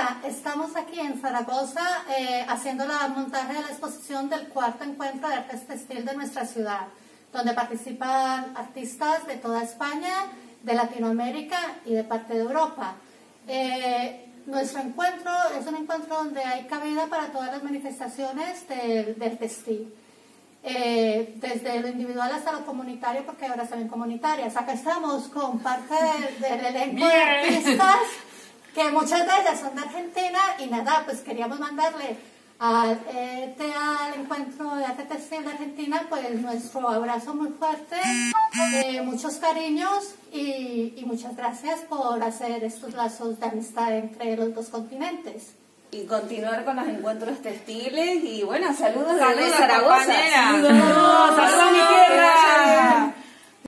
Hola, estamos aquí en Zaragoza haciendo el montaje de la exposición del cuarto encuentro de artes textil de nuestra ciudad, donde participan artistas de toda España, de Latinoamérica y de parte de Europa. Nuestro encuentro es un encuentro donde hay cabida para todas las manifestaciones del textil. Desde lo individual hasta lo comunitario, porque ahora se ven comunitarias. Acá estamos con parte del elenco de artistas, que muchas de ellas son de Argentina, y nada, pues queríamos mandarle al encuentro de arte textil de Argentina pues nuestro abrazo muy fuerte, muchos cariños y muchas gracias por hacer estos lazos de amistad entre los dos continentes. Y continuar con los encuentros textiles y bueno, saludos Saludos desde Zaragoza. Saludos a mi tierra.